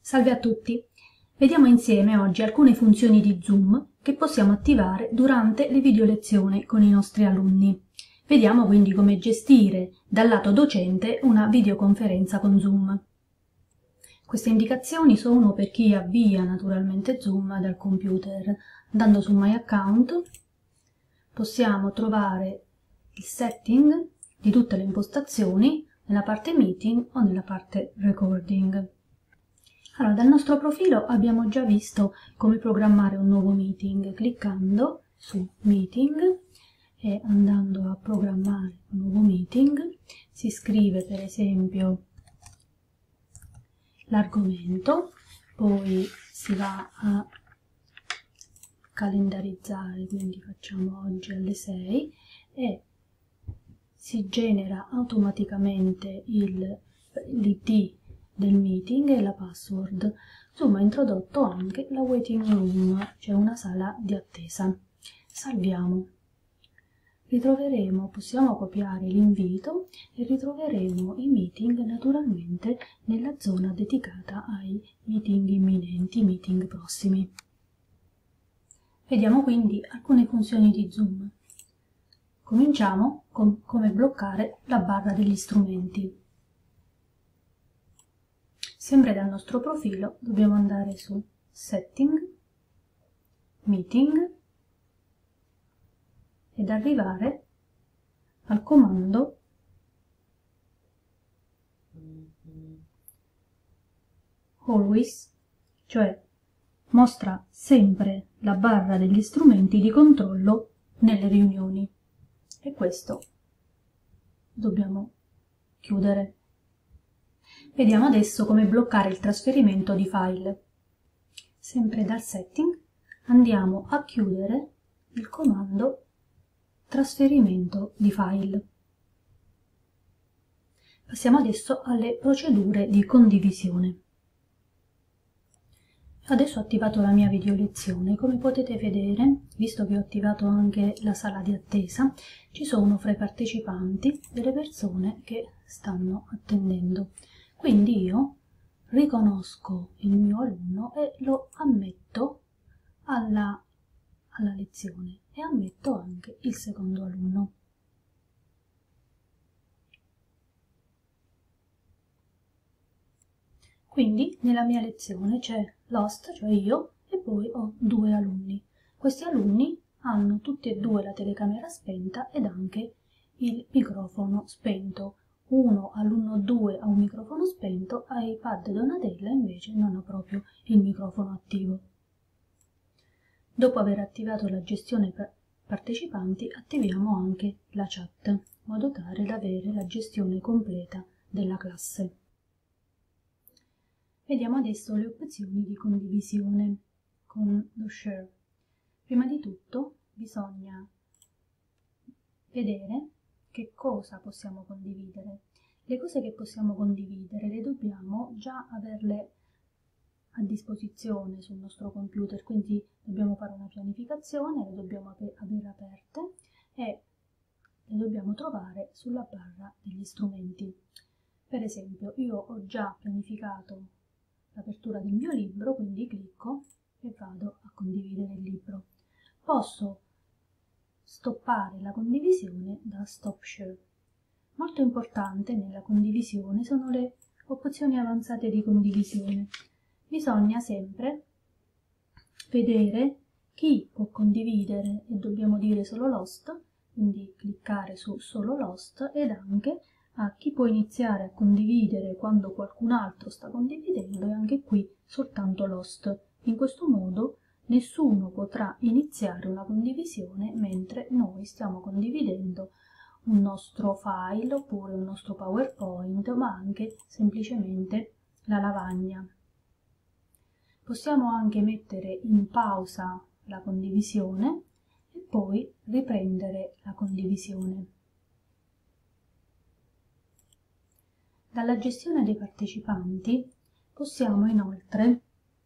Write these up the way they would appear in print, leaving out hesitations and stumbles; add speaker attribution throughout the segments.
Speaker 1: Salve a tutti! Vediamo insieme oggi alcune funzioni di Zoom che possiamo attivare durante le video lezioni con i nostri alunni. Vediamo quindi come gestire dal lato docente una videoconferenza con Zoom. Queste indicazioni sono per chi avvia naturalmente Zoom dal computer. Andando su My Account possiamo trovare il setting di tutte le impostazioni nella parte Meeting o nella parte Recording. Allora, dal nostro profilo abbiamo già visto come programmare un nuovo meeting. Cliccando su Meeting e andando a programmare un nuovo meeting si scrive per esempio l'argomento, poi si va a calendarizzare, quindi facciamo oggi alle 6 e si genera automaticamente l'ID del meeting e la password. Zoom ha introdotto anche la waiting room, cioè una sala di attesa. Salviamo. Possiamo copiare l'invito e ritroveremo i meeting naturalmente nella zona dedicata ai meeting imminenti, meeting prossimi. Vediamo quindi alcune funzioni di Zoom. Cominciamo con come bloccare la barra degli strumenti. Sempre dal nostro profilo dobbiamo andare su Setting, Meeting ed arrivare al comando Always, cioè mostra sempre la barra degli strumenti di controllo nelle riunioni. E questo dobbiamo chiudere. Vediamo adesso come bloccare il trasferimento di file. Sempre dal setting andiamo a chiudere il comando trasferimento di file. Passiamo adesso alle procedure di condivisione. Adesso ho attivato la mia video lezione. Come potete vedere, visto che ho attivato anche la sala di attesa, ci sono fra i partecipanti delle persone che stanno attendendo. Quindi io riconosco il mio alunno e lo ammetto alla lezione e ammetto anche il secondo alunno. Quindi nella mia lezione c'è l'host, cioè io, e poi ho due alunni. Questi alunni hanno tutti e due la telecamera spenta ed anche il microfono spento. Alunno 2 ha un microfono spento, iPad Donatella invece non ha proprio il microfono attivo. Dopo aver attivato la gestione partecipanti, attiviamo anche la chat, in modo tale da avere la gestione completa della classe. Vediamo adesso le opzioni di condivisione con lo share. Prima di tutto bisogna vedere che cosa possiamo condividere. Le cose che possiamo condividere le dobbiamo già averle a disposizione sul nostro computer, quindi dobbiamo fare una pianificazione, le dobbiamo avere aperte e le dobbiamo trovare sulla barra degli strumenti. Per esempio, io ho già pianificato l'apertura del mio libro, quindi clicco e vado a condividere il libro. Posso stoppare la condivisione da Stop Share. Molto importante nella condivisione sono le opzioni avanzate di condivisione. Bisogna sempre vedere chi può condividere e dobbiamo dire solo l'host, quindi cliccare su solo l'host, ed anche a chi può iniziare a condividere quando qualcun altro sta condividendo, e anche qui soltanto l'host. In questo modo nessuno potrà iniziare una condivisione mentre noi stiamo condividendo un nostro file oppure un nostro PowerPoint, ma anche semplicemente la lavagna. Possiamo anche mettere in pausa la condivisione e poi riprendere la condivisione. Dalla gestione dei partecipanti possiamo inoltre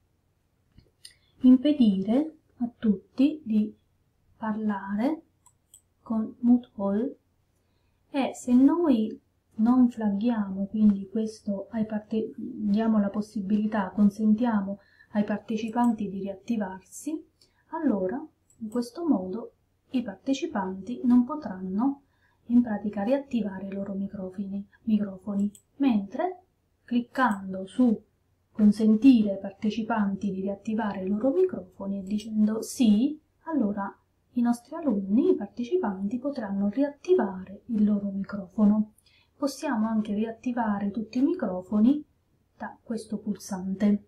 Speaker 1: impedire a tutti di parlare con mute all, e se noi non flagghiamo quindi questo diamo la possibilità, consentiamo ai partecipanti di riattivarsi, allora in questo modo i partecipanti non potranno in pratica riattivare i loro microfoni, mentre cliccando su consentire ai partecipanti di riattivare i loro microfoni e dicendo sì, allora i nostri alunni, i partecipanti, potranno riattivare il loro microfono. Possiamo anche riattivare tutti i microfoni da questo pulsante.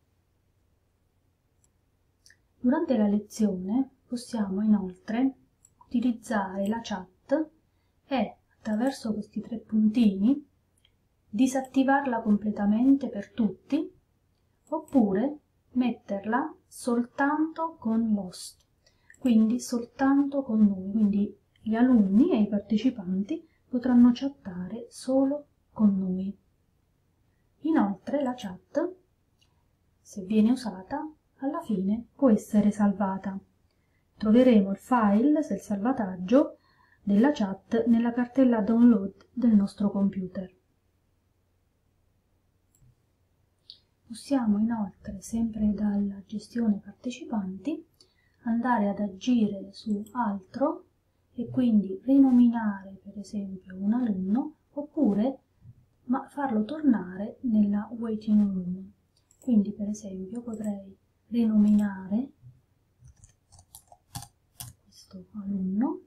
Speaker 1: Durante la lezione possiamo inoltre utilizzare la chat e attraverso questi 3 puntini disattivarla completamente per tutti oppure metterla soltanto con l'host, quindi soltanto con noi, quindi gli alunni e i partecipanti potranno chattare solo con noi. Inoltre la chat, se viene usata, alla fine può essere salvata. Troveremo il file del salvataggio della chat nella cartella download del nostro computer. Possiamo inoltre, sempre dalla gestione partecipanti, andare ad agire su altro e quindi rinominare per esempio un alunno oppure farlo tornare nella waiting room. Quindi per esempio potrei rinominare questo alunno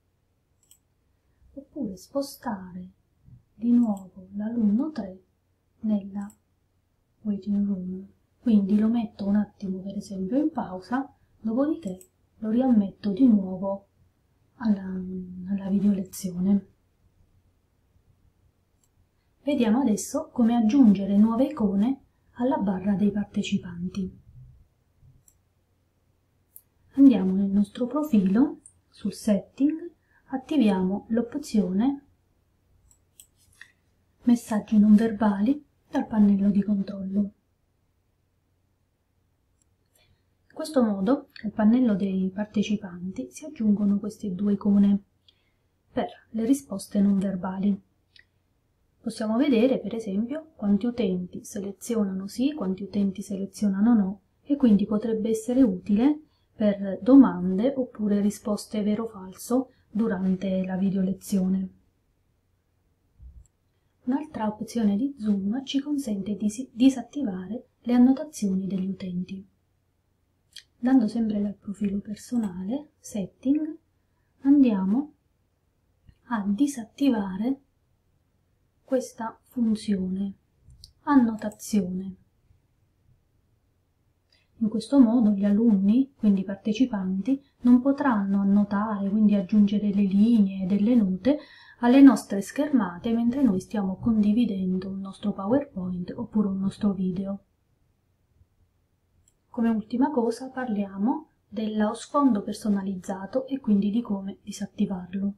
Speaker 1: oppure spostare di nuovo l'alunno 3 nella waiting room. Quindi lo metto un attimo per esempio in pausa, dopodiché lo riammetto di nuovo alla video lezione. Vediamo adesso come aggiungere nuove icone alla barra dei partecipanti. Andiamo nel nostro profilo, sul setting, attiviamo l'opzione messaggi non verbali dal pannello di controllo. In questo modo al pannello dei partecipanti si aggiungono queste 2 icone per le risposte non verbali. Possiamo vedere per esempio quanti utenti selezionano sì, quanti utenti selezionano no e quindi potrebbe essere utile per domande oppure risposte vero o falso durante la video lezione. Un'altra opzione di Zoom ci consente di disattivare le annotazioni degli utenti. Andando sempre dal profilo personale, Setting, andiamo a disattivare questa funzione, annotazione. In questo modo gli alunni, quindi i partecipanti, non potranno annotare, quindi aggiungere le linee e delle note alle nostre schermate mentre noi stiamo condividendo un nostro PowerPoint oppure un nostro video. Come ultima cosa parliamo dello sfondo personalizzato e quindi di come disattivarlo.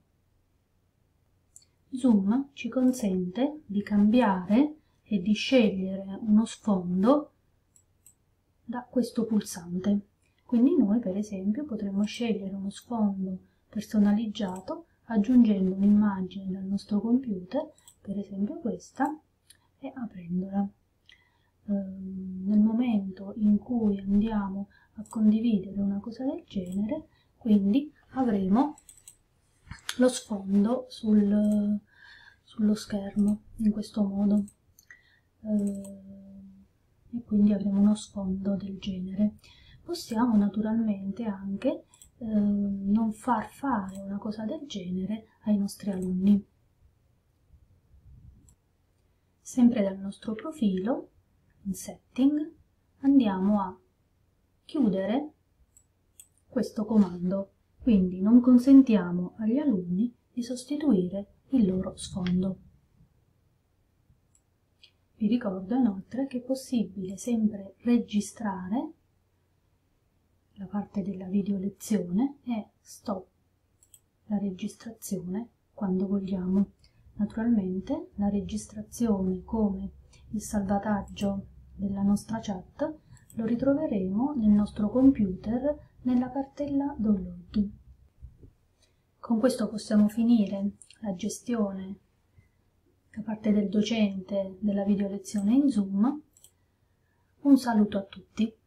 Speaker 1: Zoom ci consente di cambiare e di scegliere uno sfondo da questo pulsante. Quindi noi per esempio potremmo scegliere uno sfondo personalizzato aggiungendo un'immagine dal nostro computer, per esempio questa, e aprendola. Nel momento in cui andiamo a condividere una cosa del genere, quindi avremo lo sfondo sullo schermo in questo modo e quindi avremo uno sfondo del genere. Possiamo naturalmente anche non far fare una cosa del genere ai nostri alunni. Sempre dal nostro profilo, in Setting, andiamo a chiudere questo comando, quindi non consentiamo agli alunni di sostituire il loro sfondo. Vi ricordo inoltre che è possibile sempre registrare la parte della video lezione e stop la registrazione quando vogliamo. Naturalmente la registrazione come il salvataggio della nostra chat lo ritroveremo nel nostro computer nella cartella download. Con questo possiamo finire la gestione da parte del docente della video lezione in Zoom. Un saluto a tutti.